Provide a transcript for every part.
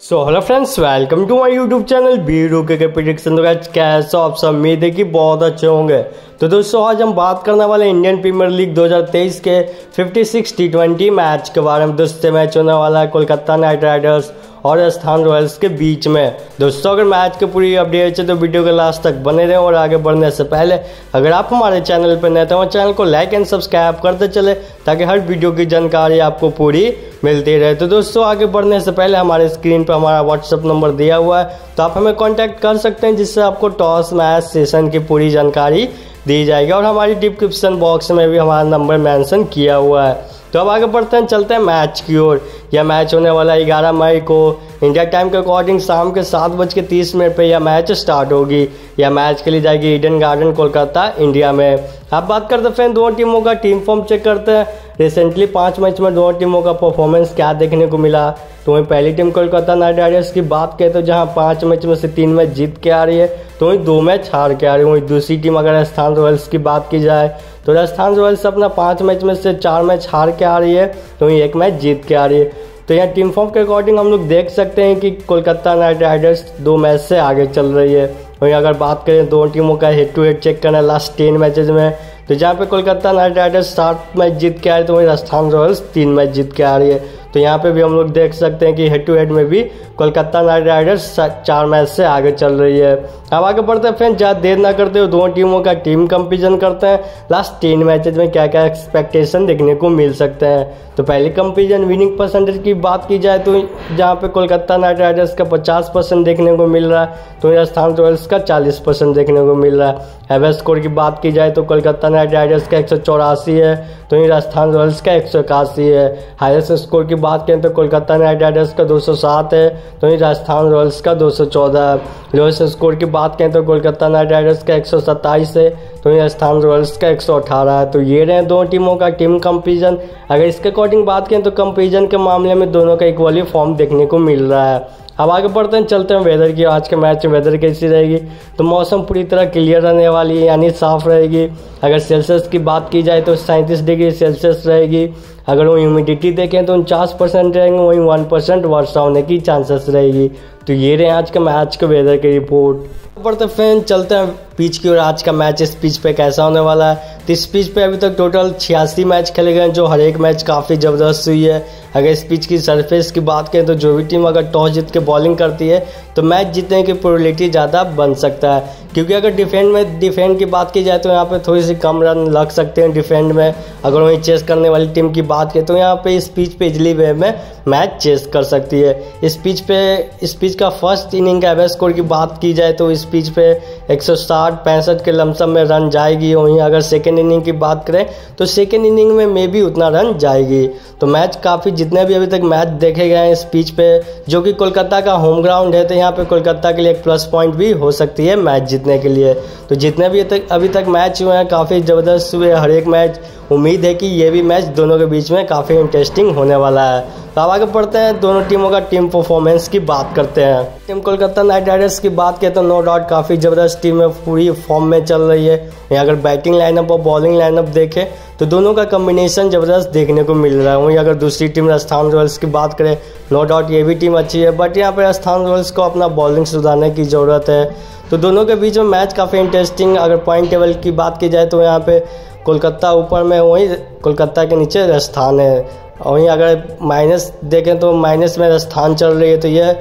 So hello friends, welcome to my YouTube channel Biru के prediction. तो guys कैसे आप सब, उम्मीद है कि बहुत अच्छे होंगे। तो दोस्तों आज हम बात करने वाले इंडियन प्रीमियर लीग 2023 के 56 टी20 मैच के बारे में। दोस्तों मैच होने वाला है कोलकाता नाइट राइडर्स और राजस्थान रॉयल्स के बीच में। दोस्तों अगर मैच की पूरी अपडेट है तो वीडियो के लास्ट तक बने रहें। और आगे बढ़ने से पहले अगर आप हमारे चैनल पर नए तो हमारे चैनल को लाइक एंड सब्सक्राइब करते चले ताकि हर वीडियो की जानकारी आपको पूरी मिलती रहे। तो दोस्तों आगे बढ़ने से पहले हमारे स्क्रीन पर हमारा व्हाट्सअप नंबर दिया हुआ है, तो आप हमें कांटेक्ट कर सकते हैं, जिससे आपको टॉस मैच सेशन की पूरी जानकारी दी जाएगी। और हमारी डिस्क्रिप्शन बॉक्स में भी हमारा नंबर मेंशन किया हुआ है। तो अब आगे बढ़ते हैं, चलते हैं मैच की ओर। यह मैच होने वाला 11 मई को इंडिया टाइम के अकॉर्डिंग शाम के 7:30 पर यह मैच स्टार्ट होगी। यह मैच खेली जाएगी ईडन गार्डन कोलकाता इंडिया में। आप बात करते हैं दोनों टीमों का टीम फॉर्म चेक करते हैं। रिसेंटली 5 मैच में दोनों टीमों का परफॉर्मेंस क्या देखने को मिला। तो वहीं पहली टीम कोलकाता नाइट राइडर्स की बात करें तो जहां 5 मैच में से 3 मैच जीत के आ रही है, तो वहीं 2 मैच हार के आ रही है। वहीं दूसरी टीम अगर राजस्थान रॉयल्स की बात की जाए तो राजस्थान रॉयल्स अपना 5 मैच में से 4 मैच हार के आ रही है, तो वहीं 1 मैच जीत के आ रही है। तो यहाँ टीम फॉर्म के अकॉर्डिंग हम लोग देख सकते हैं कि कोलकाता नाइट राइडर्स 2 मैच से आगे चल रही है। वहीं अगर बात करें दोनों टीमों का हेड टू हेड चेक करना लास्ट 10 मैचेज में, तो जहाँ पे कोलकाता नाइट राइडर्स 7 मैच जीत के आ रही है, तो वहीं राजस्थान रॉयल्स 3 मैच जीत के आ रही है। तो यहाँ पे भी हम लोग देख सकते हैं कि हेड टू हेड में भी कोलकाता नाइट राइडर्स 4 मैच से आगे चल रही है। अब आगे बढ़ते हैं फ्रेंड्स, ज़्यादा देर ना करते हुए दोनों टीमों का टीम कंपेरिजन करते हैं। लास्ट 10 मैचेज में क्या क्या एक्सपेक्टेशन देखने को मिल सकते हैं। तो पहले कंपेरिजन विनिंग परसेंटेज की बात की जाए तो जहाँ पे कोलकाता नाइट राइडर्स का 50% देखने को मिल रहा है, तो राजस्थान रॉयल्स का 40% देखने को मिल रहा है। एवरेज स्कोर की बात की जाए तो कोलकाता नाइट राइडर्स का 184 है, तो वहीं राजस्थान रॉयल्स का 181 है। हाईएस्ट स्कोर की बात करें तो कोलकाता नाइट राइडर्स का 207 है, तो वहीं राजस्थान रॉयल्स का 214 है। लोएस्ट स्कोर की बात करें तो कोलकाता नाइट राइडर्स का 127 है, तो वहीं राजस्थान रॉयल्स का 118 है। तो ये रहे दोनों टीमों का टीम कंपेरिजन। अगर इसके अकॉर्डिंग बात करें तो कंपेरिजन के मामले में दोनों का इक्वली फॉर्म देखने को मिल रहा है। अब आगे बढ़ते हैं, चलते हैं वेदर की। आज के मैच में वेदर कैसी रहेगी, तो मौसम पूरी तरह क्लियर रहने वाली है, यानी साफ रहेगी। अगर सेल्सियस की बात की जाए तो 37 डिग्री सेल्सियस रहेगी। अगर वो ह्यूमिडिटी देखें तो 49% रहेंगे, वहीं 1% वर्षा होने की चांसेस रहेगी। तो ये रहे आज के मैच के वेदर की रिपोर्ट। बढ़ते फैन चलते हैं पिच की और आज का मैच इस पिच पे कैसा होने वाला है। तो इस पिच पे अभी तक टोटल 86 मैच खेले गए हैं, जो हर एक मैच काफ़ी ज़बरदस्त हुई है। अगर इस पिच की सरफेस की बात करें तो जो भी टीम अगर टॉस जीत के बॉलिंग करती है तो मैच जीतने की प्रोबेबिलिटी ज़्यादा बन सकता है। क्योंकि अगर डिफेंड की बात की जाए तो यहाँ पे थोड़ी सी कम रन लग सकते हैं डिफेंड में। अगर वहीं चेस करने वाली टीम की बात करें तो यहाँ पे इस पिच पे इजली वे में मैच चेस कर सकती है। इस पिच का फर्स्ट इनिंग का एवरेज स्कोर की बात की जाए तो इस पिच पे 160-65 के लमसम में रन जाएगी। वहीं अगर सेकेंड इनिंग की बात करें तो सेकेंड इनिंग में मे भी उतना रन जाएगी। तो मैच काफ़ी जितने भी अभी तक मैच देखे गए हैं इस पिच पे, जो कि कोलकाता का होम ग्राउंड है, तो यहाँ पे कोलकाता के लिए एक प्लस पॉइंट भी हो सकती है मैच जीतने के लिए। तो जितने भी अभी तक मैच हुए हैं काफ़ी ज़बरदस्त हुए हर एक मैच। उम्मीद है कि ये भी मैच दोनों के बीच में काफ़ी इंटरेस्टिंग होने वाला है। तो अब आगे बढ़ते हैं, दोनों टीमों का टीम परफॉर्मेंस की बात करते हैं। टीम कोलकाता नाइट राइडर्स की बात करें तो नो डाउट काफ़ी ज़बरदस्त टीम है, पूरी फॉर्म में चल रही है। अगर बैटिंग लाइनअप और बॉलिंग लाइनअप देखें तो दोनों का कम्बिनेशन ज़बरदस्त देखने को मिल रहा है। वहीं अगर दूसरी टीम राजस्थान रॉयल्स की बात करें, नो डाउट ये भी टीम अच्छी है, बट यहाँ पर राजस्थान रॉयल्स को अपना बॉलिंग सुधारने की ज़रूरत है। तो दोनों के बीच में मैच काफ़ी इंटरेस्टिंग। अगर पॉइंट टेबल की बात की जाए तो यहाँ पे कोलकाता ऊपर में, वहीं कोलकाता के नीचे राजस्थान है। वहीं अगर माइनस देखें तो माइनस में राजस्थान चल रही है, तो यह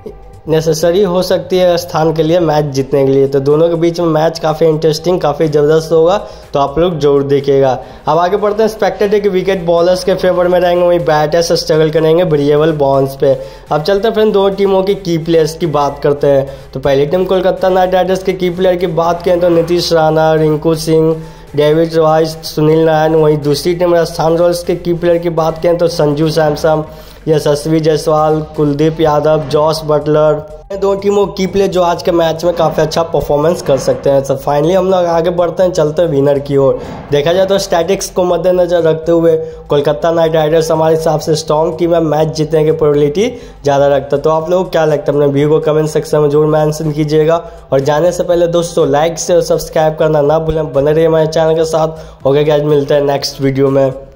नेसेसरी हो सकती है राजस्थान के लिए मैच जीतने के लिए। तो दोनों के बीच में मैच काफ़ी इंटरेस्टिंग काफ़ी ज़बरदस्त होगा, तो आप लोग जरूर देखिएगा। अब आगे बढ़ते हैं, एक्सपेक्टेड है कि विकेट बॉलर्स के फेवर में रहेंगे, वहीं बैटर्स स्ट्रगल करेंगे वेरिएबल बॉन्स पे। अब चलते हैं फ्रेंड दोनों टीमों की की प्लेयर्स की बात करते हैं। तो पहली टीम कोलकाता नाइट राइडर्स के की प्लेयर की बात करें तो नीतीश राणा, रिंकू सिंह, डेविड रॉयस, सुनील नारायण। वहीं दूसरी टीम राजस्थान रॉयल्स के की प्लेयर की बात करें तो संजू सैमसन, यशस्वी जायसवाल, कुलदीप यादव, जॉस बटलर। दोनों टीमों की प्लेयर जो आज के मैच में काफ़ी अच्छा परफॉर्मेंस कर सकते हैं। तो फाइनली हम लोग आगे बढ़ते हैं, चलते हैं विनर की ओर। देखा जाए तो स्टैटिक्स को मद्देनजर रखते हुए कोलकाता नाइट राइडर्स हमारे हिसाब से स्ट्रॉन्ग टीम है, मैच जीतने की प्रोबेबिलिटी ज़्यादा रखता है। तो आप लोग क्या लगता है अपने व्यू को कमेंट सेक्शन में जरूर मेंशन कीजिएगा। और जाने से पहले दोस्तों लाइक से और सब्सक्राइब करना ना भूलें, बने रहिए हमारे चैनल के साथ। ओके गाइस, मिलते हैं नेक्स्ट वीडियो में।